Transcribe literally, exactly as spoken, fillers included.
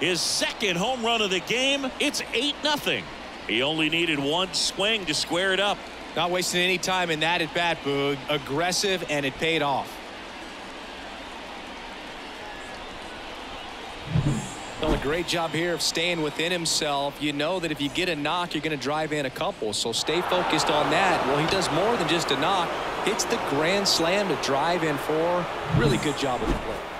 His second home run of the game. It's eight nothing. He only needed one swing to square it up. Not wasting any time in that at bat, Boog. Aggressive, and it paid off. Done a great job here of staying within himself. You know that if you get a knock, you're going to drive in a couple. So stay focused on that. Well, he does more than just a knock. Hits the grand slam to drive in four. Really good job of the play.